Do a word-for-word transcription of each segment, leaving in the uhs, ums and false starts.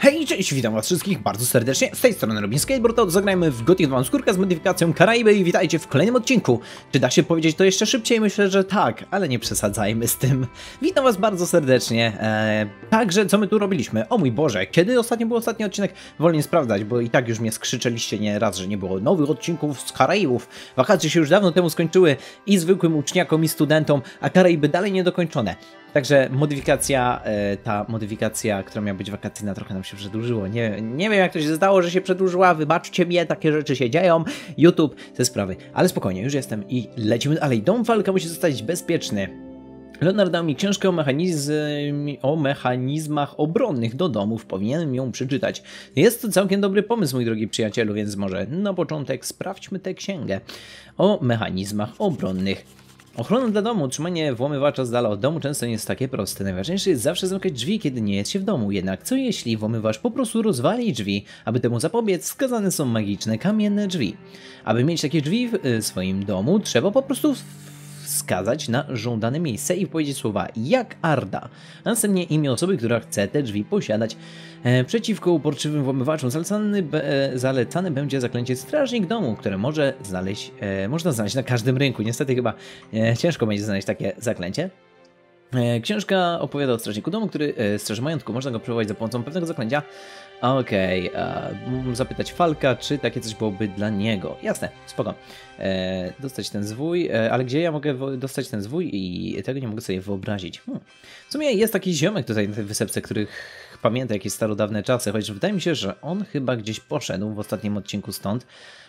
Hej, cześć, witam was wszystkich bardzo serdecznie, z tej strony Robin Skateboard, to zagrajmy w Gothic dwa skórka z modyfikacją Karaiby i witajcie w kolejnym odcinku. Czy da się powiedzieć to jeszcze szybciej? Myślę, że tak, ale nie przesadzajmy z tym. Witam was bardzo serdecznie. Eee, także, co my tu robiliśmy? O mój Boże, kiedy ostatnio był ostatni odcinek? Wolniej sprawdzać, bo i tak już mnie skrzyczeliście nie raz, że nie było nowych odcinków z Karaibów. Wakacje się już dawno temu skończyły i zwykłym uczniakom i studentom, a Karaiby dalej niedokończone. Także modyfikacja, e, ta modyfikacja, która miała być wakacyjna, trochę nam się przedłużyło. Nie, nie wiem, jak to się zdało, że się przedłużyła. Wybaczcie mnie, takie rzeczy się dzieją. YouTube, te sprawy. Ale spokojnie, już jestem i lecimy dalej. Dom Falka musi zostać bezpieczny. Leonard dał mi książkę o, mechanizm, o mechanizmach obronnych do domów. Powinienem ją przeczytać. Jest to całkiem dobry pomysł, mój drogi przyjacielu, więc może na początek sprawdźmy tę księgę o mechanizmach obronnych. Ochrona dla domu, trzymanie włamywacza z dala od domu często nie jest takie proste. Najważniejsze jest zawsze zamykać drzwi, kiedy nie jest się w domu. Jednak co jeśli włamywacz po prostu rozwali drzwi? Aby temu zapobiec, wskazane są magiczne kamienne drzwi. Aby mieć takie drzwi w swoim domu, trzeba po prostu wskazać na żądane miejsce i powiedzieć słowa jak Arda. A następnie imię osoby, która chce te drzwi posiadać. E, przeciwko uporczywym włamywaczom zalecany, be, zalecane będzie zaklęcie Strażnik Domu, które może znaleźć, e, można znaleźć na każdym rynku. Niestety chyba e, ciężko będzie znaleźć takie zaklęcie. E, książka opowiada o strażniku domu, który e, straży majątku. Można go przywołać za pomocą pewnego zaklęcia. Okej, okay, zapytać Falka, czy takie coś byłoby dla niego. Jasne, spoko. E, dostać ten zwój, e, ale gdzie ja mogę dostać ten zwój i tego nie mogę sobie wyobrazić. Hmm. W sumie jest taki ziomek tutaj na tej wysepce, których pamięta jakieś starodawne czasy, chociaż wydaje mi się, że on chyba gdzieś poszedł w ostatnim odcinku stąd,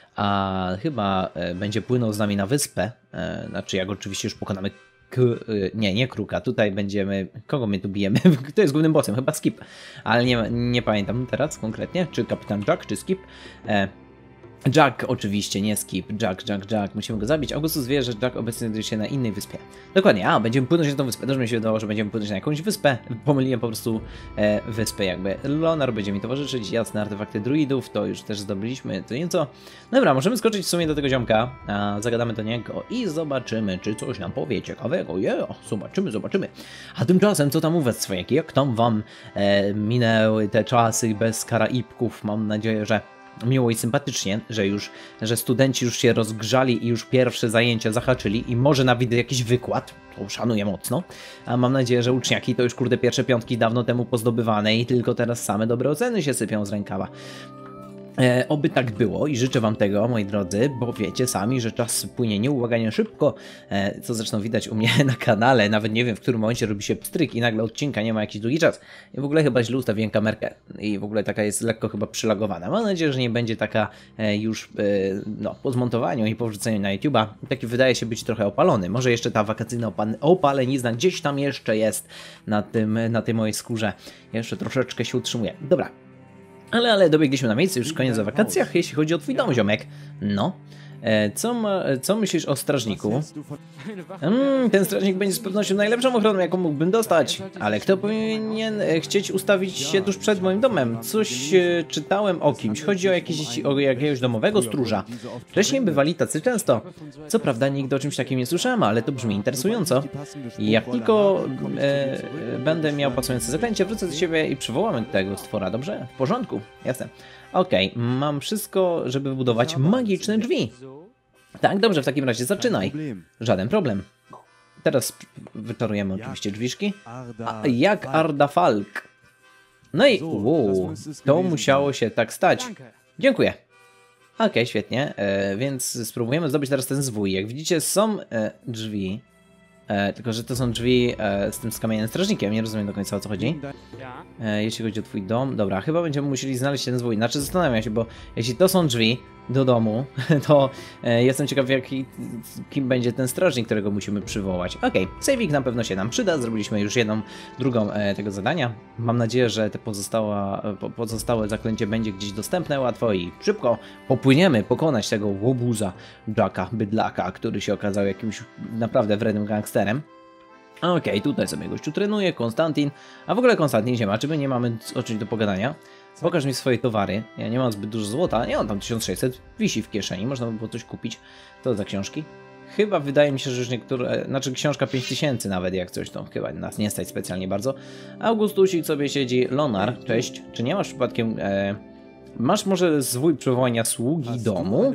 a chyba e, będzie płynął z nami na wyspę, e, znaczy jak oczywiście już pokonamy K nie, nie Kruka, tutaj będziemy... Kogo my tu bijemy? Kto jest głównym bossem? Chyba Skip. Ale nie, nie pamiętam teraz konkretnie, czy Kapitan Jack, czy Skip. E, Jack oczywiście, nie Skip. Jack, Jack, Jack. Musimy go zabić. Augustus wie, że Jack obecnie znajduje się na innej wyspie. Dokładnie, a będziemy płynąć na tą wyspę. Dobrze mi się wydawało, że będziemy płynąć na jakąś wyspę. Pomyliłem po prostu e, wyspę jakby. Leonard będzie mi towarzyszyć. Jasne, artefakty druidów, to już też zdobyliśmy. To nieco. Dobra, możemy skoczyć w sumie do tego ziomka. A, zagadamy do niego i zobaczymy, czy coś nam powie ciekawego. Yeah, zobaczymy, zobaczymy. A tymczasem, co tam u was, swojaki? Jak tam wam e, minęły te czasy bez Karaibków? Mam nadzieję, że miło i sympatycznie, że już, że studenci już się rozgrzali i już pierwsze zajęcia zahaczyli i może nawet jakiś wykład, to szanuję mocno, a mam nadzieję, że uczniaki to już kurde pierwsze piątki dawno temu pozdobywane i tylko teraz same dobre oceny się sypią z rękawa. E, oby tak było i życzę wam tego, moi drodzy, bo wiecie sami, że czas płynie nieubłaganie szybko, e, co zresztą widać u mnie na kanale, nawet nie wiem, w którym momencie robi się pstryk i nagle odcinka nie ma jakiś długi czas. I w ogóle chyba źle ustawiłem kamerkę i w ogóle taka jest lekko chyba przylagowana. Mam nadzieję, że nie będzie taka e, już e, no, po zmontowaniu i po wrzuceniu na YouTube'a. Taki wydaje się być trochę opalony. Może jeszcze ta wakacyjna opalenizna gdzieś tam jeszcze jest na, tym, na tej mojej skórze. Jeszcze troszeczkę się utrzymuje. Dobra. Ale, ale dobiegliśmy na miejsce, już koniec o wakacjach, jeśli chodzi o twój dom, ziomek. No. E, co, ma, co myślisz o strażniku? Mm, ten strażnik będzie z pewnością najlepszą ochroną, jaką mógłbym dostać. Ale kto powinien chcieć ustawić się tuż przed moim domem? Coś e, czytałem o kimś. Chodzi o, jakiś, o jakiegoś domowego stróża. Wcześniej bywali tacy często. Co prawda nigdy o czymś takim nie słyszałem, ale to brzmi interesująco. I jak tylko e, będę miał pasujące zaklęcie, wrócę do siebie i przywołamy tego stwora, dobrze? W porządku, jasne. Okej, okay, mam wszystko, żeby wybudować magiczne drzwi. Tak, dobrze, w takim razie zaczynaj. Żaden problem. Teraz wyczarujemy oczywiście drzwiczki. A jak Arda Falk. No i wow, to musiało się tak stać. Dziękuję. Okej, okay, świetnie, e, więc spróbujemy zdobyć teraz ten zwój. Jak widzicie, są e, drzwi. E, tylko, że to są drzwi e, z tym skamienionym strażnikiem. Nie rozumiem do końca, o co chodzi. E, jeśli chodzi o twój dom. Dobra, chyba będziemy musieli znaleźć ten zwój. Znaczy, zastanawiam się, bo jeśli to są drzwi do domu, to e, jestem ciekaw, jaki, kim będzie ten strażnik, którego musimy przywołać. Okej, okay. Saving na pewno się nam przyda. Zrobiliśmy już jedną, drugą e, tego zadania. Mam nadzieję, że te pozostała, po, pozostałe zaklęcie będzie gdzieś dostępne łatwo i szybko popłyniemy pokonać tego łobuza Jacka Bydlaka, który się okazał jakimś naprawdę wrednym gangsterem. Okej, okay, tutaj sobie gościu trenuje, Konstantin. A w ogóle Konstantin się ma, czy my nie mamy o czymś do pogadania? Pokaż mi swoje towary. Ja nie mam zbyt dużo złota, nie mam tam tysiąc sześćset, wisi w kieszeni, można by było coś kupić. Co za książki? chyba wydaje mi się, że już niektóre, znaczy książka pięć tysięcy nawet jak coś, to chyba nas nie stać specjalnie bardzo. Augustusik sobie siedzi, Lonar, cześć, czy nie masz przypadkiem, e, masz może zwój przywołania sługi domu?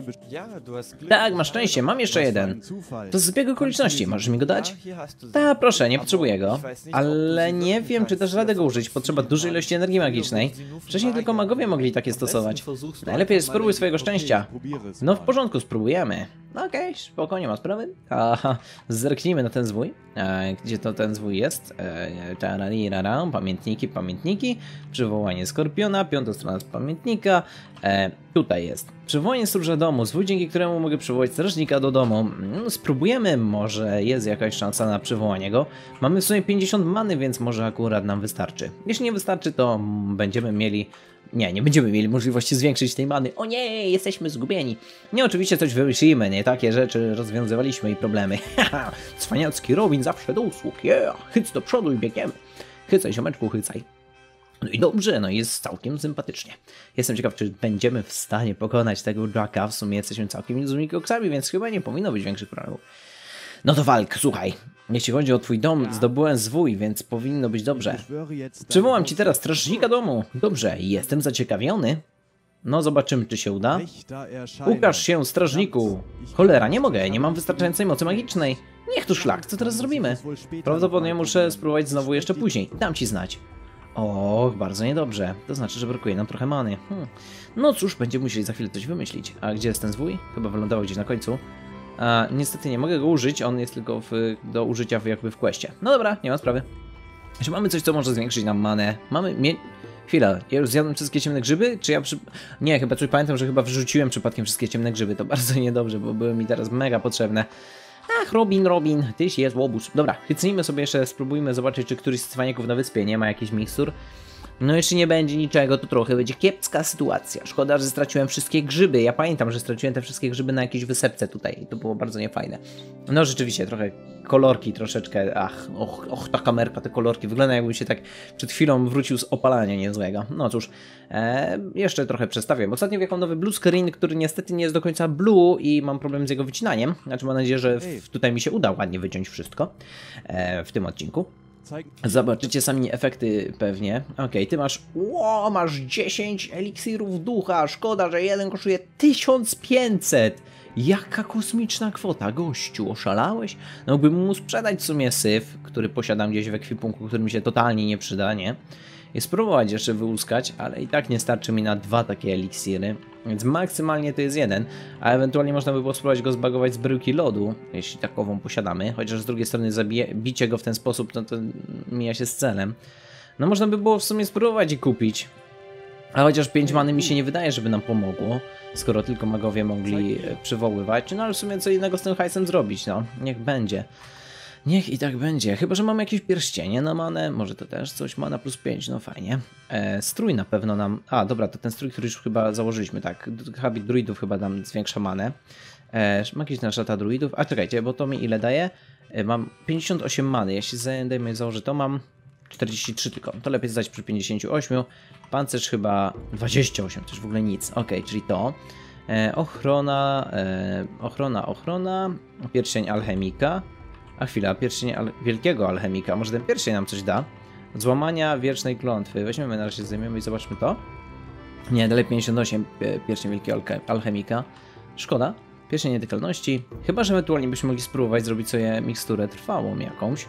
Tak, masz szczęście, mam jeszcze jeden. To z zbiegu okoliczności, możesz mi go dać? Tak, proszę, nie potrzebuję go. Ale nie wiem, czy też radę go użyć, potrzeba dużej ilości energii magicznej. Wcześniej tylko magowie mogli takie stosować. Najlepiej spróbuj swojego szczęścia. No w porządku, spróbujemy. Okej, okay, spoko, nie ma sprawy. Aha, zerknijmy na ten zwój. E, gdzie to ten zwój jest? E, tararira, pamiętniki, pamiętniki. Przywołanie skorpiona, piąta strona z pamiętnika. E, tutaj jest. Przywołanie stróża domu, zwój, dzięki któremu mogę przywołać strażnika do domu. No, spróbujemy, może jest jakaś szansa na przywołanie go. Mamy w sumie pięćdziesiąt many, więc może akurat nam wystarczy. Jeśli nie wystarczy, to będziemy mieli... Nie, nie będziemy mieli możliwości zwiększyć tej many. O nie, jesteśmy zgubieni. Nie, oczywiście coś wymyślimy, nie? Takie rzeczy rozwiązywaliśmy i problemy. Haha, cwaniacki Robin zawsze do usług. Yeah, chyc do przodu i biegniemy. Chycaj, ziomeczku, chycaj. No i dobrze, no jest całkiem sympatycznie. Jestem ciekaw, czy będziemy w stanie pokonać tego Jacka. W sumie jesteśmy całkiem niezłymi koksami, więc chyba nie powinno być większych problemów. No to walk, słuchaj. Jeśli chodzi o twój dom, zdobyłem zwój, więc powinno być dobrze. Przywołam ci teraz strażnika domu. Dobrze, jestem zaciekawiony. No zobaczymy, czy się uda. Ukaż się, strażniku. Cholera, nie mogę, nie mam wystarczającej mocy magicznej. Niech tu szlak, co teraz zrobimy? Prawdopodobnie muszę spróbować znowu jeszcze później. Dam ci znać. Och, bardzo niedobrze. To znaczy, że brakuje nam trochę many. Hmm. No cóż, będziemy musieli za chwilę coś wymyślić. A gdzie jest ten zwój? Chyba wylądował gdzieś na końcu. A, niestety nie mogę go użyć, on jest tylko w, do użycia w, jakby w questie. No dobra, nie ma sprawy. Jeśli mamy coś, co może zwiększyć nam manę. Mamy... Mie... Chwila, ja już zjadłem wszystkie ciemne grzyby? Czy ja przy... Nie, chyba coś pamiętam, że chyba wyrzuciłem przypadkiem wszystkie ciemne grzyby. To bardzo niedobrze, bo były mi teraz mega potrzebne. Ach, Robin, Robin, tyś jest łobuz. Dobra, chycnijmy sobie jeszcze, spróbujmy zobaczyć, czy któryś z cwaniaków na wyspie nie ma jakichś mikstur. No jeśli nie będzie niczego, to trochę będzie kiepska sytuacja. Szkoda, że straciłem wszystkie grzyby. Ja pamiętam, że straciłem te wszystkie grzyby na jakiejś wysepce tutaj. I to było bardzo niefajne. No rzeczywiście, trochę kolorki troszeczkę. Ach, och, och ta kamerka, te kolorki. Wygląda, jakbym się tak przed chwilą wrócił z opalania niezłego. No cóż, e, jeszcze trochę przestawiam. Ostatnio wjechał nowy blue screen, który niestety nie jest do końca blue i mam problem z jego wycinaniem. Znaczy mam nadzieję, że w, tutaj mi się uda ładnie wyciąć wszystko e, w tym odcinku. Zobaczycie sami efekty pewnie. Okej, okay, ty masz... Ło, masz dziesięć eliksirów ducha. Szkoda, że jeden kosztuje tysiąc pięćset. Jaka kosmiczna kwota, gościu, oszalałeś? No mógłbym mu sprzedać w sumie syf, który posiadam gdzieś w ekwipunku, który mi się totalnie nie przyda, nie? I spróbować jeszcze wyłuskać, ale i tak nie starczy mi na dwa takie eliksiry, więc maksymalnie to jest jeden, a ewentualnie można by było spróbować go zbagować z bryłki lodu, jeśli takową posiadamy, chociaż z drugiej strony zabije, bicie go w ten sposób, no to mija się z celem. No można by było w sumie spróbować i kupić, a chociaż pięć many mi się nie wydaje, żeby nam pomogło, skoro tylko magowie mogli przywoływać, no ale w sumie co innego z tym hajsem zrobić, no, niech będzie. Niech i tak będzie, chyba że mam jakieś pierścienie na manę, może to też coś, mana plus pięć, no fajnie. E, strój na pewno nam, a dobra, to ten strój, który już chyba założyliśmy, tak, habit druidów chyba nam zwiększa manę. E, magiczna szata druidów, a czekajcie, bo to mi ile daje? E, mam pięćdziesiąt osiem many, jeśli zdejmę założę to mam czterdzieści trzy tylko, to lepiej zdać przy pięćdziesięciu ośmiu, pancerz chyba dwadzieścia osiem, to już w ogóle nic, ok, czyli to. E, ochrona, e, ochrona, ochrona, pierścień alchemika. A chwila, pierścień al wielkiego alchemika. Może ten pierścień nam coś da? Od złamania wiecznej klątwy. Weźmiemy na razie, zdejmiemy i zobaczmy to. Nie, dalej pięćdziesiąt osiem, pierścień wielkiego alchemika. Szkoda. Pierścień nietykalności. Chyba że ewentualnie byśmy mogli spróbować zrobić sobie miksturę trwałą jakąś.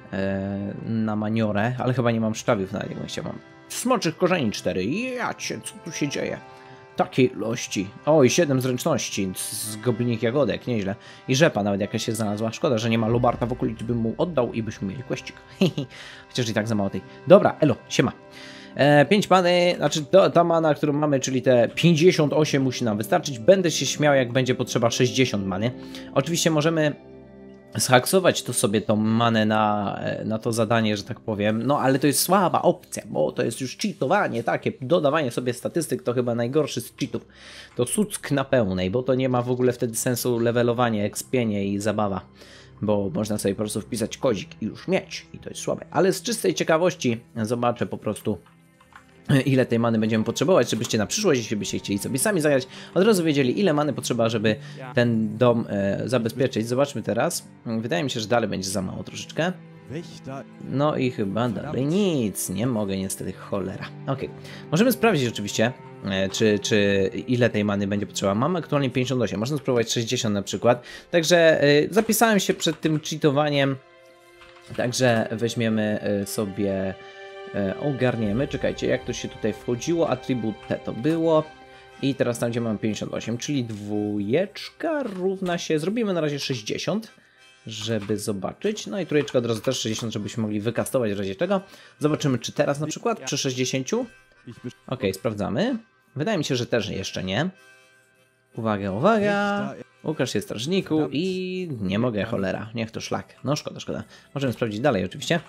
E, na maniorę, ale chyba nie mam szczawiów na niego. Ja mam smoczych korzeni cztery. Jacie, co tu się dzieje? Takiej ilości. Oj, siedem zręczności z goblinik jagodek, nieźle. I rzepa nawet jakaś się znalazła. Szkoda, że nie ma Lobarta w okolicy, bym mu oddał i byśmy mieli questik. Chociaż i tak za mało tej. Dobra, elo, siema. E, pięć many, znaczy to, ta mana, którą mamy, czyli te pięćdziesiąt osiem musi nam wystarczyć. Będę się śmiał, jak będzie potrzeba sześćdziesiąt many. Oczywiście możemy zhaksować to sobie tą manę na, na to zadanie, że tak powiem, no ale to jest słaba opcja, bo to jest już cheatowanie, takie dodawanie sobie statystyk to chyba najgorszy z cheatów. To suck na pełnej, bo to nie ma w ogóle wtedy sensu levelowanie, ekspienie i zabawa, bo można sobie po prostu wpisać kozik i już mieć i to jest słabe. Ale z czystej ciekawości zobaczę po prostu, ile tej many będziemy potrzebować, żebyście na przyszłość, jeśli byście chcieli sobie sami zagrać, od razu wiedzieli, ile many potrzeba, żeby ten dom e, zabezpieczyć. Zobaczmy teraz. Wydaje mi się, że dalej będzie za mało troszeczkę. No i chyba dalej nic. Nie mogę niestety, cholera. Ok, możemy sprawdzić oczywiście, e, czy, czy ile tej many będzie potrzeba. Mamy aktualnie pięćdziesiąt osiem, można spróbować sześćdziesiąt na przykład. Także e, zapisałem się przed tym cheatowaniem. Także weźmiemy e, sobie... ogarniemy, czekajcie, jak to się tutaj wchodziło, atribut T to było i teraz tam, gdzie mamy pięćdziesiąt osiem, czyli dwójeczka równa się, zrobimy na razie sześćdziesiąt, żeby zobaczyć, no i trójeczka od razu też sześćdziesiąt, żebyśmy mogli wykastować w razie czego. Zobaczymy, czy teraz na przykład przy sześćdziesięciu. Ok, sprawdzamy. Wydaje mi się, że też jeszcze nie. Uwaga, uwaga. Ukaż się, strażniku, i nie mogę, cholera, niech to szlak. No szkoda, szkoda. Możemy sprawdzić dalej oczywiście.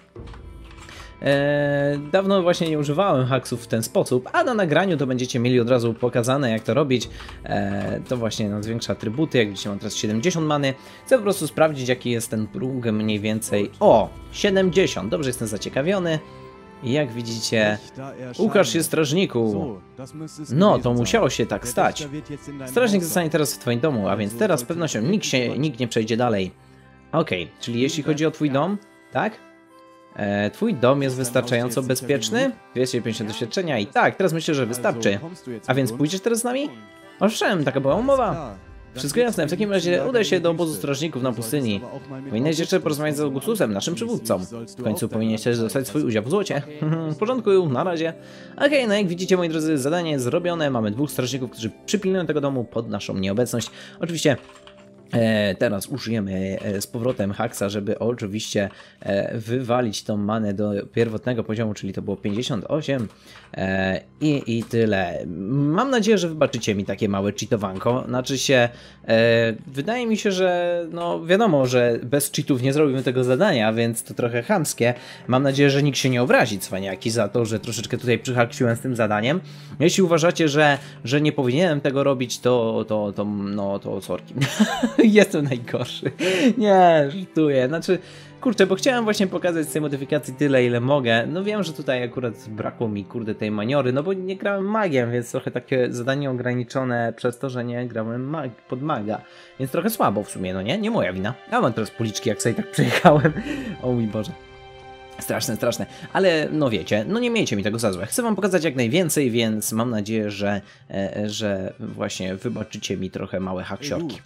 Eee, dawno właśnie nie używałem haksów w ten sposób, a na nagraniu to będziecie mieli od razu pokazane, jak to robić. Eee, to właśnie nam zwiększa atrybuty, jak widzicie mam teraz siedemdziesiąt many. Chcę po prostu sprawdzić, jaki jest ten próg mniej więcej. O, siedemdziesiąt, dobrze, jestem zaciekawiony. I jak widzicie, ukaż się, strażniku. No, to musiało się tak stać. Strażnik zostanie teraz w twoim domu, a więc teraz z pewnością nikt, się, nikt nie przejdzie dalej. Okej, okay, czyli jeśli chodzi o twój dom, tak? E, twój dom jest wystarczająco bezpieczny? dwieście pięćdziesiąt doświadczenia i tak, teraz myślę, że wystarczy. A więc pójdziesz teraz z nami? Owszem, taka była umowa. Wszystko jasne, w takim razie udaj się do obozu strażników na pustyni. Powinieneś jeszcze porozmawiać z Augustusem, naszym przywódcą. W końcu powinieneś też dostać swój udział w złocie. W porządku, na razie. Okej, okay, no jak widzicie, moi drodzy, zadanie jest zrobione. Mamy dwóch strażników, którzy przypilnują tego domu pod naszą nieobecność. Oczywiście E, teraz użyjemy e, z powrotem haksa, żeby oczywiście e, wywalić tą manę do pierwotnego poziomu, czyli to było pięćdziesiąt osiem e, i, i tyle. Mam nadzieję, że wybaczycie mi takie małe cheatowanko. Znaczy się, e, wydaje mi się, że no wiadomo, że bez cheatów nie zrobimy tego zadania, więc to trochę chamskie. Mam nadzieję, że nikt się nie obrazi, cwaniaki, za to, że troszeczkę tutaj przyhaksiłem z tym zadaniem. Jeśli uważacie, że, że nie powinienem tego robić, to, to, to no to sorki. Jestem najgorszy. Nie, żartuję. Znaczy, kurczę, bo chciałem właśnie pokazać z tej modyfikacji tyle, ile mogę. No wiem, że tutaj akurat brakło mi, kurde, tej maniory, no bo nie grałem magiem, więc trochę takie zadanie ograniczone przez to, że nie grałem mag pod maga. Więc trochę słabo w sumie, no nie? Nie moja wina. Ja mam teraz policzki, jak sobie tak przejechałem. O mój Boże. Straszne, straszne, ale no wiecie, no nie miejcie mi tego za złe. Chcę wam pokazać jak najwięcej, więc mam nadzieję, że, e, że właśnie wybaczycie mi trochę małe haksiorki.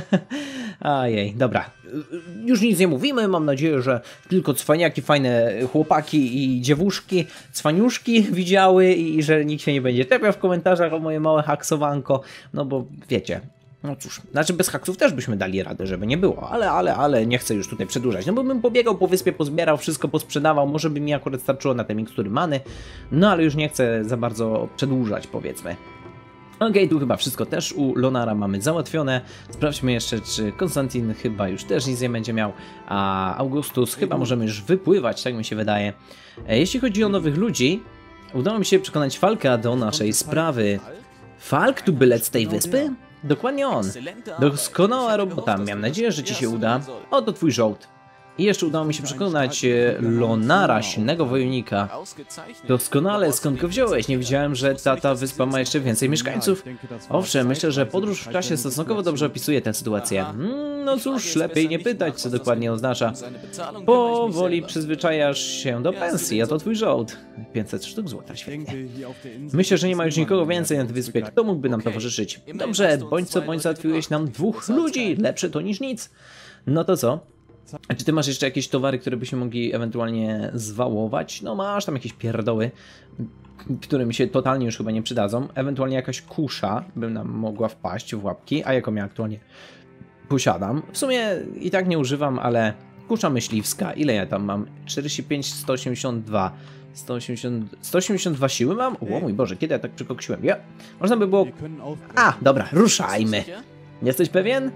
Ajej, dobra, już nic nie mówimy, mam nadzieję, że tylko cwaniaki, fajne chłopaki i dziewuszki, cwaniuszki widziały i że nikt się nie będzie czepiał w komentarzach o moje małe haksowanko, no bo wiecie. No cóż, znaczy bez haksów też byśmy dali radę, żeby nie było, ale, ale, ale nie chcę już tutaj przedłużać, no bo bym pobiegał po wyspie, pozbierał, wszystko posprzedawał, może by mi akurat starczyło na te mikstury many, no ale już nie chcę za bardzo przedłużać, powiedzmy. Okej, okay, tu chyba wszystko też u Lonara mamy załatwione. Sprawdźmy jeszcze, czy Konstantin chyba już też nic nie będzie miał, a Augustus chyba możemy już wypływać, tak mi się wydaje. Jeśli chodzi o nowych ludzi, udało mi się przekonać Falka do naszej sprawy. Falk tu bylec z tej wyspy? Dokładnie on. Doskonała robota. Miałem nadzieję, że ci się uda. Oto twój żołd. I jeszcze udało mi się przekonać Lonara, silnego wojownika. Doskonale, skąd go wziąłeś? Nie wiedziałem, że ta, ta wyspa ma jeszcze więcej mieszkańców. Owszem, myślę, że podróż w czasie stosunkowo dobrze opisuje tę sytuację. Hmm, no cóż, lepiej nie pytać, co dokładnie oznacza. Powoli przyzwyczajasz się do pensji, a to twój żołd. pięćset sztuk złota, świetnie. Myślę, że nie ma już nikogo więcej na tej wyspie, kto mógłby nam towarzyszyć. Dobrze, bądź co bądź załatwiłeś nam dwóch ludzi, lepsze to niż nic. No to co? A czy ty masz jeszcze jakieś towary, które byśmy mogli ewentualnie zwałować? No masz tam jakieś pierdoły, które mi się totalnie już chyba nie przydadzą. Ewentualnie jakaś kusza by nam mogła wpaść w łapki, a jaką ja aktualnie posiadam. W sumie i tak nie używam, ale kusza myśliwska, ile ja tam mam? czterdzieści pięć, sto osiemdziesiąt dwa. sto osiemdziesiąt, sto osiemdziesiąt dwa siły mam? O mój Boże, kiedy ja tak przykoksiłem? Ja. Można by było... A, dobra, ruszajmy. Jesteś pewien?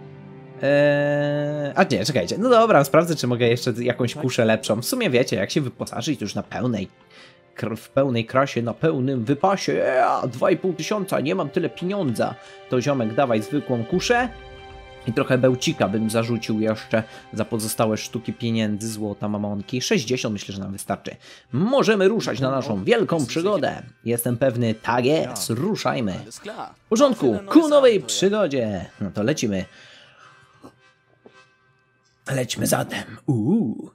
Eee, a nie, czekajcie, no dobra, sprawdzę, czy mogę jeszcze jakąś kuszę lepszą. W sumie wiecie, jak się wyposażyć już na pełnej, w pełnej krasie, na pełnym wypasie, eee, dwa i pół tysiąca, nie mam tyle pieniądza. To ziomek, dawaj zwykłą kuszę I trochę bełcika bym zarzucił jeszcze za pozostałe sztuki pieniędzy, złota, mamonki. sześćdziesiąt myślę, że nam wystarczy. Możemy ruszać na naszą wielką przygodę. Jestem pewny, tak jest, ruszajmy. W porządku, ku nowej przygodzie. No to lecimy. Lećmy zatem. Uuu.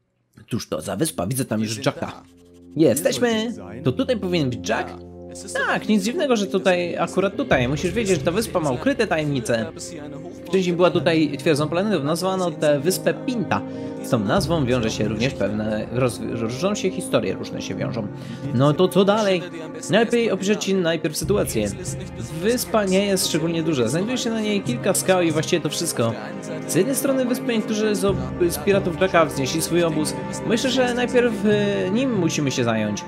Cóż to za wyspa? Widzę tam już Jacka. Jesteśmy! To tutaj powinien być Jack? Tak, nic dziwnego, że tutaj, akurat tutaj. Musisz wiedzieć, że ta wyspa ma ukryte tajemnice. Wcześniej była tutaj twierdzą planetów, nazwano tę wyspę Pinta. Z tą nazwą wiąże się również pewne, różnią się historie, różne się wiążą. No to co dalej? Najlepiej opiszę ci najpierw sytuację. Wyspa nie jest szczególnie duża, znajduje się na niej kilka skał i właściwie to wszystko. Z jednej strony wyspy niektórzy z, z piratów Jacka wznieśli swój obóz. Myślę, że najpierw y, nim musimy się zająć.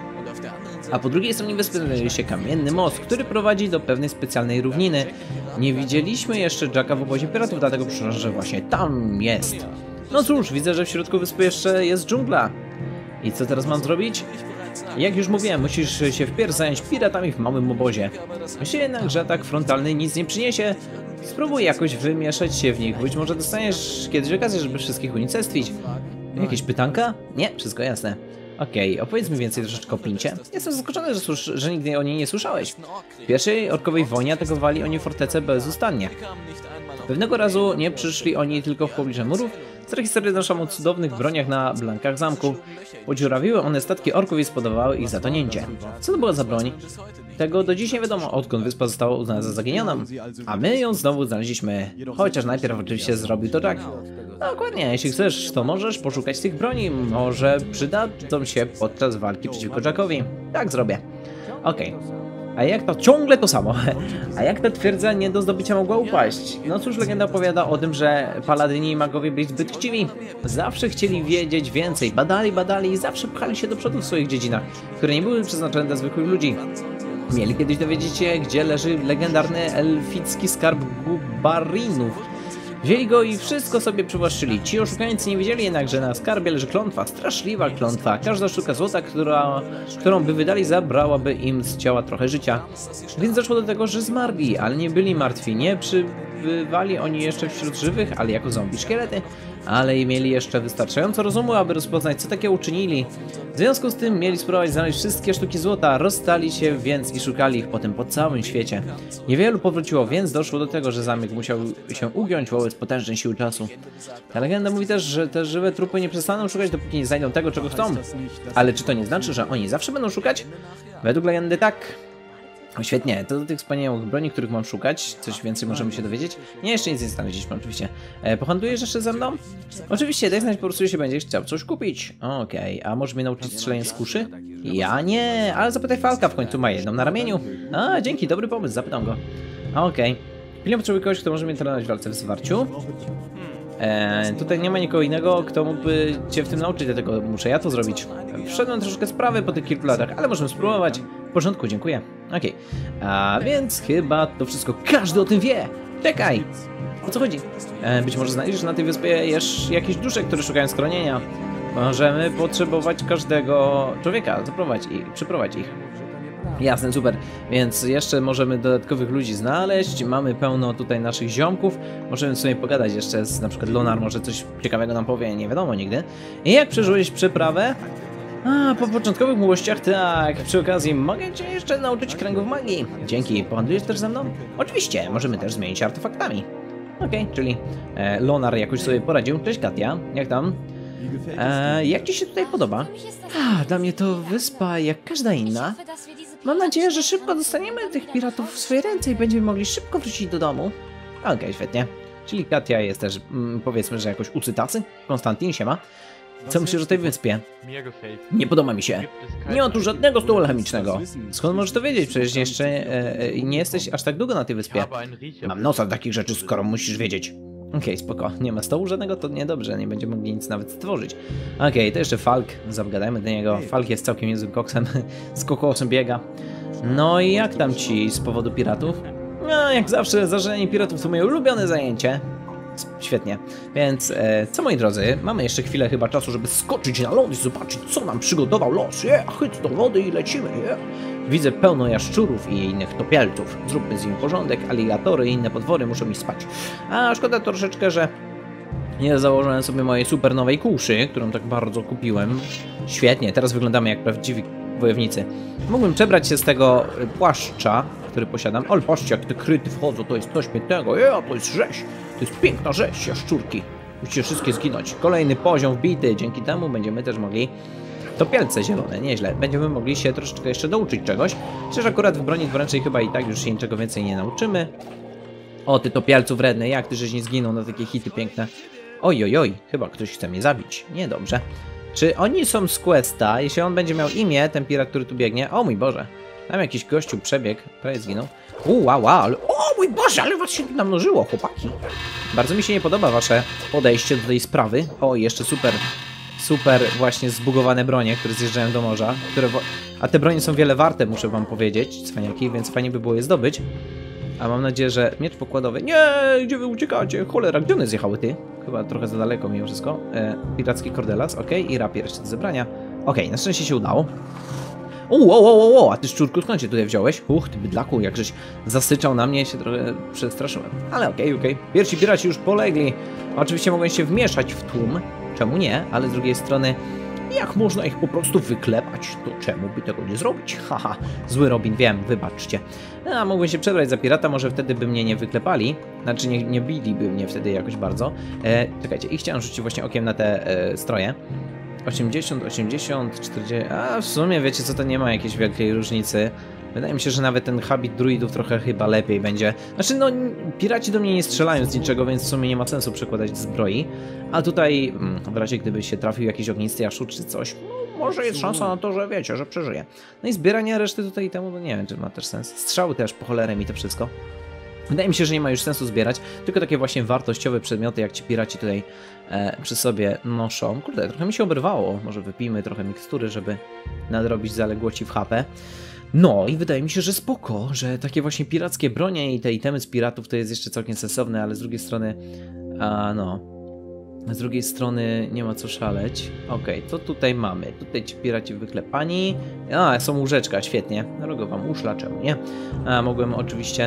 A po drugiej stronie wyspy znajduje się kamienny most, który prowadzi do pewnej specjalnej równiny. Nie widzieliśmy jeszcze Jacka w obozie piratów, dlatego przyszło, że właśnie tam jest. No cóż, widzę, że w środku wyspy jeszcze jest dżungla. I co teraz mam zrobić? Jak już mówiłem, musisz się wpierw zająć piratami w małym obozie. Myślę jednak, że atak frontalny nic nie przyniesie. Spróbuj jakoś wymieszać się w nich, być może dostaniesz kiedyś okazję, żeby wszystkich unicestwić. Jakieś pytanka? Nie, wszystko jasne. Okej, okay, opowiedz mi więcej troszeczkę o Pincie. Jestem zaskoczony, że, że nigdy o niej nie słyszałeś. W pierwszej orkowej wojnie atakowali oni fortecę bezustannie. Pewnego razu nie przyszli oni tylko w pobliże murów. Stare historie donoszą o cudownych broniach na blankach zamku. Podziurawiły one statki orków i spowodowały ich zatonięcie. Co to była za broń? Tego do dziś nie wiadomo, odkąd wyspa została uznana za zaginioną. A my ją znowu znaleźliśmy. Chociaż najpierw oczywiście zrobił to Jack. No, dokładnie, jeśli chcesz, to możesz poszukać tych broni. Może przydadzą się podczas walki przeciwko Jackowi. Tak zrobię. Okej. Okay. A jak to? Ciągle to samo. A jak ta twierdza nie do zdobycia mogła upaść? No cóż, legenda opowiada o tym, że paladyni i magowie byli zbyt chciwi. Zawsze chcieli wiedzieć więcej. Badali, badali i zawsze pchali się do przodu w swoich dziedzinach, które nie były przeznaczone dla zwykłych ludzi. Mieli kiedyś dowiedzieć się, gdzie leży legendarny elficki skarb Gubarinów. Wzięli go i wszystko sobie przywłaszczyli. Ci oszukańcy nie wiedzieli jednak, że na skarbie leży klątwa, straszliwa klątwa. Każda sztuka złota, która, którą by wydali, zabrałaby im z ciała trochę życia. Więc doszło do tego, że zmarli, ale nie byli martwi. Nie przybywali oni jeszcze wśród żywych, ale jako zombie szkielety. Ale i mieli jeszcze wystarczająco rozumu, aby rozpoznać, co takie uczynili. W związku z tym mieli spróbować znaleźć wszystkie sztuki złota, rozstali się więc i szukali ich potem po całym świecie. Niewielu powróciło, więc doszło do tego, że zamek musiał się ugiąć wobec potężnej siły czasu. Ta legenda mówi też, że te żywe trupy nie przestaną szukać, dopóki nie znajdą tego, czego chcą. Ale czy to nie znaczy, że oni zawsze będą szukać? Według legendy tak. O, świetnie, to do tych wspaniałych broni, których mam szukać. Coś więcej możemy się dowiedzieć. Nie, jeszcze nic nie znaleźliśmy, oczywiście. E, pohandlujesz jeszcze ze mną? Oczywiście, daj znać po prostu, jeśli będziesz chciał coś kupić. Okej, okay. A możesz mnie nauczyć strzelania z kuszy? Ja nie, ale zapytaj Falka, w końcu ma jedną na ramieniu. A, dzięki, dobry pomysł, zapytam go. Okej. Okay. Pilnie potrzebuję kogoś, kto może mnie trenować w walce w zwarciu. E, tutaj nie ma nikogo innego, kto mógłby cię w tym nauczyć, dlatego muszę ja to zrobić. Wszedłem troszeczkę sprawy po tych kilku latach, ale możemy spróbować. W porządku, dziękuję. Okej. Okay. A więc chyba to wszystko każdy o tym wie. Czekaj! O co chodzi? E, być może znajdziesz na tej wyspie jeszcze jakieś dusze, które szukają schronienia. Możemy potrzebować każdego człowieka, zaprowadź ich, przyprowadź ich. Jasne, super. Więc jeszcze możemy dodatkowych ludzi znaleźć. Mamy pełno tutaj naszych ziomków. Możemy sobie pogadać jeszcze z na przykład Lonar, może coś ciekawego nam powie, nie wiadomo nigdy. I jak przeżyłeś przeprawę? A, po początkowych miłościach tak. Przy okazji mogę cię jeszcze nauczyć kręgów magii. Dzięki. Pohandlujesz też ze mną? Oczywiście, możemy też zmienić się artefaktami. Okej, okay, czyli e, Lonar jakoś sobie poradził. Cześć Katia, jak tam? E, jak ci się tutaj podoba? A, dla mnie to wyspa jak każda inna. Mam nadzieję, że szybko dostaniemy tych piratów w swoje ręce i będziemy mogli szybko wrócić do domu. Okej, okay, świetnie. Czyli Katia jest też, mm, powiedzmy, że jakoś ucytacy. Konstantin, siema. Co myślisz o tej wyspie? Nie podoba mi się. Nie ma tu żadnego stołu alchemicznego. Skąd możesz to wiedzieć? Przecież jeszcze e, nie jesteś aż tak długo na tej wyspie. Mam nosa takich rzeczy, skoro musisz wiedzieć. Okej, okay, spoko. Nie ma stołu żadnego, to niedobrze, nie będziemy mogli nic nawet stworzyć. Okej, okay, to jeszcze Falk, zagadajmy do niego. Falk jest całkiem niezłym koksem, z kokosem biega. No i jak tam ci z powodu piratów? No, jak zawsze, zażynanie piratów to moje ulubione zajęcie. Świetnie, więc e, co moi drodzy, mamy jeszcze chwilę chyba czasu, żeby skoczyć na ląd i zobaczyć, co nam przygotował los. Yeah, chyć do wody i lecimy, yeah. Widzę pełno jaszczurów i innych topielców. Zróbmy z nimi porządek, aligatory i inne potwory muszą mi spać. A szkoda troszeczkę, że nie założyłem sobie mojej super nowej kuszy, którą tak bardzo kupiłem. Świetnie, teraz wyglądamy jak prawdziwi wojownicy. Mógłbym przebrać się z tego płaszcza, który posiadam. Ale patrzcie, jak te kryty wchodzą, to jest coś pięknego. Ja, to jest rzeź, to jest piękna rzeź, jaszczurki. Musicie wszystkie zginąć. Kolejny poziom wbity, dzięki temu będziemy też mogli... Topielce zielone, nieźle. Będziemy mogli się troszeczkę jeszcze douczyć czegoś. Chociaż akurat w broni dwuręcznej chyba i tak już się niczego więcej nie nauczymy. O, ty topielcu wredny, jak ty żeś nie zginął na takie hity piękne. Oj, oj, oj, chyba ktoś chce mnie zabić. Niedobrze. Czy oni są z questa? Jeśli on będzie miał imię, ten pirat, który tu biegnie... O mój Boże. Tam jakiś gościu przebiegł, prawie zginął. Uuu, wow, wow, ale... O mój Boże, ale was się tu namnożyło, chłopaki. Bardzo mi się nie podoba wasze podejście do tej sprawy. O, jeszcze super... Super właśnie zbugowane bronie, które zjeżdżają do morza, które... A te bronie są wiele warte, muszę wam powiedzieć, cwaniaki, więc fajnie by było je zdobyć. A mam nadzieję, że miecz pokładowy... Nie, gdzie wy uciekacie? Cholera, gdzie one zjechały, ty? Chyba trochę za daleko mimo wszystko. E, piracki kordelas, ok, i rapier jeszcze do zebrania. Ok, na szczęście się udało. O, o, o, o, a ty szczurku, skąd się tutaj wziąłeś? Uch, ty bydlaku, jak żeś zasyczał na mnie, się trochę przestraszyłem. Ale okej, okej. Pierwsi piraci już polegli. Oczywiście mogłem się wmieszać w tłum. Czemu nie? Ale z drugiej strony, jak można ich po prostu wyklepać, to czemu by tego nie zrobić? Haha, zły Robin, wiem, wybaczcie. A mógłbym się przebrać za pirata, może wtedy by mnie nie wyklepali. Znaczy nie, nie biliby mnie wtedy jakoś bardzo. E, czekajcie, i chciałem rzucić właśnie okiem na te e, stroje. osiemdziesiąt, osiemdziesiąt, czterdzieści... A w sumie wiecie co, to nie ma jakiejś wielkiej różnicy. Wydaje mi się, że nawet ten habit druidów trochę chyba lepiej będzie. Znaczy no, piraci do mnie nie strzelają z niczego, więc w sumie nie ma sensu przekładać zbroi. A tutaj, w razie gdyby się trafił jakiś ognisty jaszczur czy coś, no, może jest szansa na to, że wiecie, że przeżyje. No i zbieranie reszty tutaj temu, no nie wiem, czy ma też sens. Strzały też, po cholerę mi to wszystko. Wydaje mi się, że nie ma już sensu zbierać, tylko takie właśnie wartościowe przedmioty, jak ci piraci tutaj e, przy sobie noszą. Kurde, trochę mi się oberwało. Może wypijmy trochę mikstury, żeby nadrobić zaległości w H P. No i wydaje mi się, że spoko, że takie właśnie pirackie bronie i te itemy z piratów to jest jeszcze całkiem sensowne, ale z drugiej strony, a no, z drugiej strony nie ma co szaleć. Okej, okay, co tutaj mamy? Tutaj ci piraci wyklepani. A, są łóżeczka, świetnie. Rogowa muszla, czemu nie? A, mogłem oczywiście...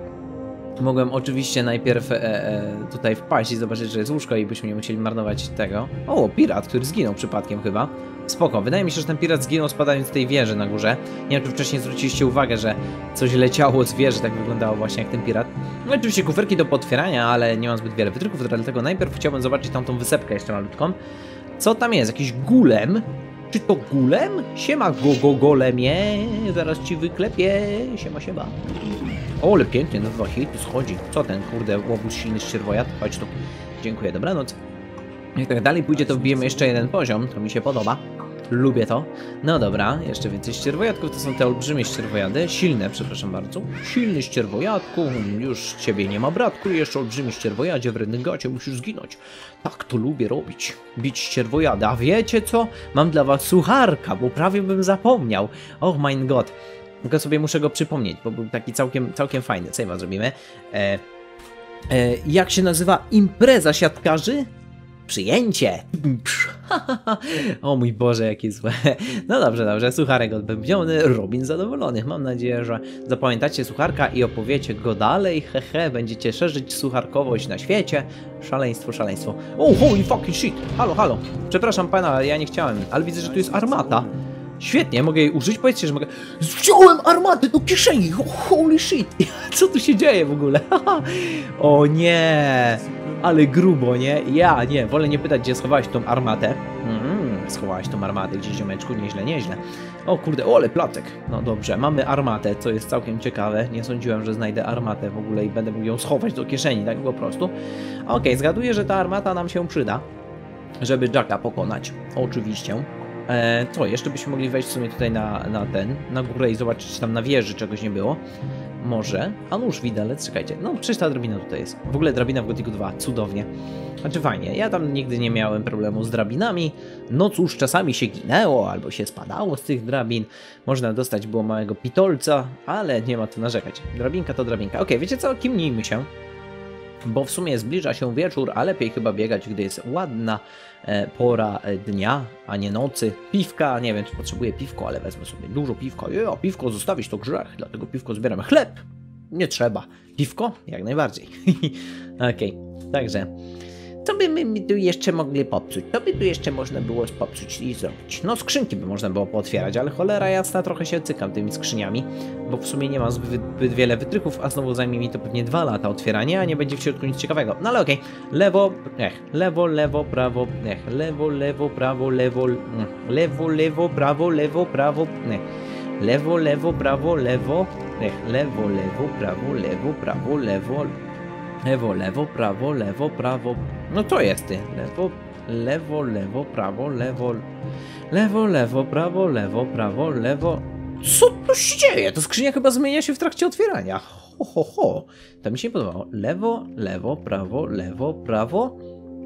Mogłem oczywiście najpierw e, e, tutaj wpaść i zobaczyć, że jest łóżko i byśmy nie musieli marnować tego. O, pirat, który zginął przypadkiem chyba. Spoko, wydaje mi się, że ten pirat zginął spadając z tej wieży na górze. Nie wiem, czy wcześniej zwróciliście uwagę, że coś leciało z wieży, tak wyglądało właśnie jak ten pirat. No oczywiście kuferki do potwierania, ale nie mam zbyt wiele wytryków, dlatego najpierw chciałbym zobaczyć tamtą wysepkę jeszcze malutką. Co tam jest? Jakiś golem? Czy to golem? Siema go, go golemie, zaraz ci wyklepię. Siema, siema. O, ale pięknie, no dwa hity schodzi. Co ten, kurde, łobuz silny ścierwojad? Chodź tu. Dziękuję, dobranoc. Jak tak dalej pójdzie, to wbijemy jeszcze jeden poziom. To mi się podoba. Lubię to. No dobra, jeszcze więcej ścierwojadków. To są te olbrzymie ścierwojady. Silne, przepraszam bardzo. Silny ścierwojadku. Już ciebie nie ma, bratku. Jeszcze olbrzymi ścierwojadzie. Wredny gacie, musisz zginąć. Tak to lubię robić. Bić ścierwojada. A wiecie co? Mam dla was sucharka, bo prawie bym zapomniał. Oh my god. Tylko sobie muszę go przypomnieć, bo był taki całkiem, całkiem fajny. Co chyba zrobimy? E, e, jak się nazywa impreza siatkarzy? Przyjęcie! O mój Boże, jakie złe. No dobrze, dobrze. Sucharek odbębniony, Robin zadowolony. Mam nadzieję, że zapamiętacie sucharka i opowiecie go dalej. Hehe, będziecie szerzyć sucharkowość na świecie. Szaleństwo, szaleństwo. Oh, holy fucking shit! Halo, halo. Przepraszam pana, ale ja nie chciałem. Ale widzę, że tu jest armata. Świetnie, mogę jej użyć? Powiedzcie, że mogę... Wziąłem armatę do kieszeni! Holy shit! Co tu się dzieje w ogóle? O nie! Ale grubo, nie? Ja, nie, wolę nie pytać, gdzie schowałeś tą armatę. Mm, schowałeś tą armatę gdzieś, ziomeczku, nieźle, nieźle. O kurde, o, ale placek. No dobrze, mamy armatę, co jest całkiem ciekawe. Nie sądziłem, że znajdę armatę w ogóle i będę mógł ją schować do kieszeni, tak po prostu. Okej, okay, zgaduję, że ta armata nam się przyda, żeby Jacka pokonać. Oczywiście. E, co, jeszcze byśmy mogli wejść w sumie tutaj na, na ten, na górę i zobaczyć, czy tam na wieży czegoś nie było. Może. A nóż widelec, czekajcie. No, przecież ta drabina tutaj jest. W ogóle drabina w Gothicu dwa, cudownie. Znaczy fajnie, ja tam nigdy nie miałem problemu z drabinami. No cóż, czasami się ginęło, albo się spadało z tych drabin. Można dostać było małego pitolca, ale nie ma co narzekać. Drabinka to drabinka. Okej, okay, wiecie co, kimnijmy się. bo w sumie zbliża się wieczór, a lepiej chyba biegać, gdy jest ładna e, pora dnia, a nie nocy. Piwka, nie wiem czy potrzebuję piwko, ale wezmę sobie dużo piwka. Jo, piwko zostawić to grzech, dlatego piwko zbieramy. Chleb! Nie trzeba. Piwko? Jak najbardziej. Okej, okay. Także co by my tu jeszcze mogli popsuć? Co by tu jeszcze można było popsuć i zrobić? No skrzynki by można było pootwierać, ale cholera jasna, trochę się cykam tymi skrzyniami, bo w sumie nie mam zbyt, zbyt wiele wytrychów, a znowu zajmie mi to pewnie dwa lata otwierania, a nie będzie w środku nic ciekawego. No ale okej, okay. Lewo, ech, lewo, lewo, prawo, ech, lewo, lewo, prawo, lewo, lewo, lewo, prawo, lewo, prawo, ech. Lewo, lewo, prawo, lewo, ech, lewo, lewo, prawo, lewo, prawo, lewo, lewo, lewo, prawo, lewo, prawo. No to jest ty. Lewo, lewo, lewo, prawo, lewo, lewo, lewo, prawo, lewo, prawo, lewo. Co tu się dzieje? Ta skrzynia chyba zmienia się w trakcie otwierania. Ho, ho, ho. To mi się nie podobało. Lewo, lewo, prawo, lewo, prawo.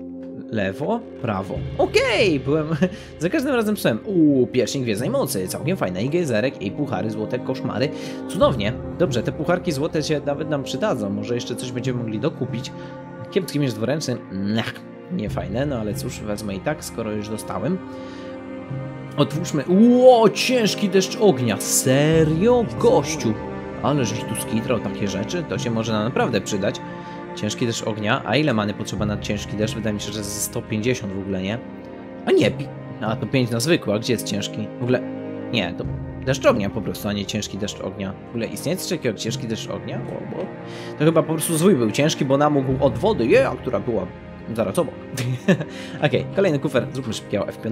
Lewo, prawo. Okej, okay, byłem... Za każdym razem psułem. Uuu, pierścień Gwiezdnej Mocy. Całkiem fajne. I gejzerek, i puchary, złote koszmary. Cudownie. Dobrze, te pucharki złote się nawet nam przydadzą. Może jeszcze coś będziemy mogli dokupić. Kiepski miecz dwuręczny. Nech, nie fajne, no ale cóż, wezmę i tak, skoro już dostałem. Otwórzmy. Ło, ciężki deszcz ognia. Serio? Gościu. Ale żeś tu skitrał takie rzeczy. To się może nam naprawdę przydać. Ciężki deszcz ognia. A ile many potrzeba na ciężki deszcz? Wydaje mi się, że ze sto pięćdziesiąt w ogóle, nie? A nie, a to pięć na zwykły, a gdzie jest ciężki? W ogóle, nie, to deszcz ognia po prostu, a nie ciężki deszcz ognia. W ogóle istnieje coś takiego jak ciężki deszcz ognia? Bo, bo... To chyba po prostu zwój był ciężki, bo namógł od wody, je, która była zaraz obok. Okej, okay, kolejny kufer, zróbmy szybkiego F pięć.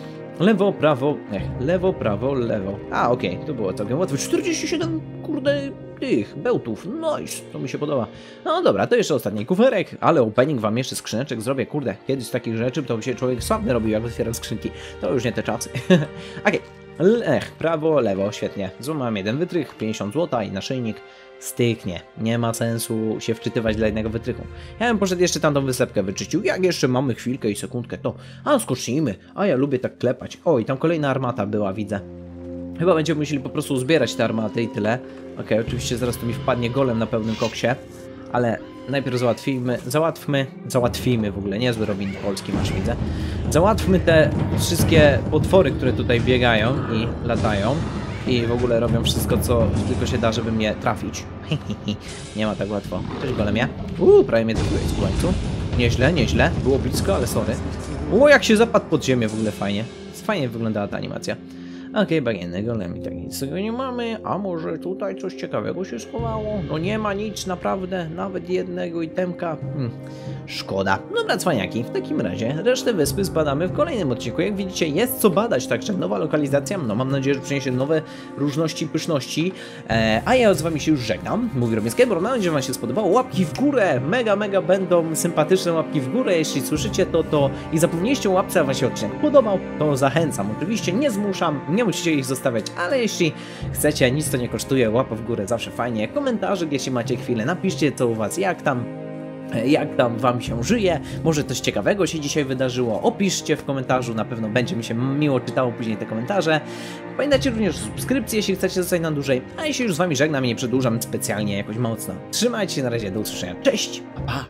Lewo, prawo, ech, lewo, prawo, lewo. A, okej, okay, to było całkiem łatwe. czterdzieści siedem, kurde, tych bełtów, nice, to mi się podoba. No dobra, to jeszcze ostatni kuferek, ale opening wam jeszcze skrzyneczek zrobię, kurde, kiedyś z takich rzeczy to by się człowiek sławny robił, jak otwierał skrzynki. To już nie te czasy. Okej, okay. Ech, prawo, lewo, świetnie. Złamałem jeden wytrych, pięćdziesiąt złota i naszyjnik styknie. Nie ma sensu się wczytywać dla jednego wytrychu. Ja bym poszedł jeszcze tamtą wysepkę wyczyścił. Jak jeszcze mamy chwilkę i sekundkę, to a skocznijmy. A ja lubię tak klepać. O, i tam kolejna armata była, widzę. Chyba będziemy musieli po prostu zbierać te armaty i tyle. Okej, okay, oczywiście zaraz tu mi wpadnie golem na pełnym koksie, ale najpierw załatwimy, załatwmy, załatwimy w ogóle, niezły Robin polski masz, widzę. Załatwmy te wszystkie potwory, które tutaj biegają i latają i w ogóle robią wszystko, co tylko się da, żeby mnie trafić. Nie ma tak łatwo. Cześć golemie. Uuu, prawie mnie trafiłeś w końcu. Nieźle, nieźle. Było blisko, ale sorry. O, jak się zapadł pod ziemię, w ogóle fajnie. Fajnie wyglądała ta animacja. Okej, okay, bagienny golem i tak nic z tego nie mamy. A może tutaj coś ciekawego się schowało? No nie ma nic, naprawdę. Nawet jednego itemka. Hmm. Szkoda. Dobra, cwaniaki. W takim razie resztę wyspy zbadamy w kolejnym odcinku. Jak widzicie, jest co badać, także nowa lokalizacja. No mam nadzieję, że przyniesie nowe różności, pyszności. Eee, a ja z wami się już żegnam. Mówi Robin Skateboard. Mam nadzieję, że wam się spodobało. Łapki w górę. Mega, mega będą sympatyczne łapki w górę. Jeśli słyszycie to, to i zapomnieliście o łapce, a wam się odcinek podobał, to zachęcam. Oczywiście nie zmuszam, nie musicie ich zostawiać, ale jeśli chcecie, nic to nie kosztuje, łapa w górę zawsze fajnie. Komentarze, jeśli macie chwilę, napiszcie co u was, jak tam jak tam wam się żyje, może coś ciekawego się dzisiaj wydarzyło, opiszcie w komentarzu, na pewno będzie mi się miło czytało później te komentarze. Pamiętajcie również o subskrypcji, jeśli chcecie zostać na dłużej, a jeśli już z wami żegnam i nie przedłużam specjalnie jakoś mocno. Trzymajcie się, na razie, do usłyszenia, cześć, pa, pa!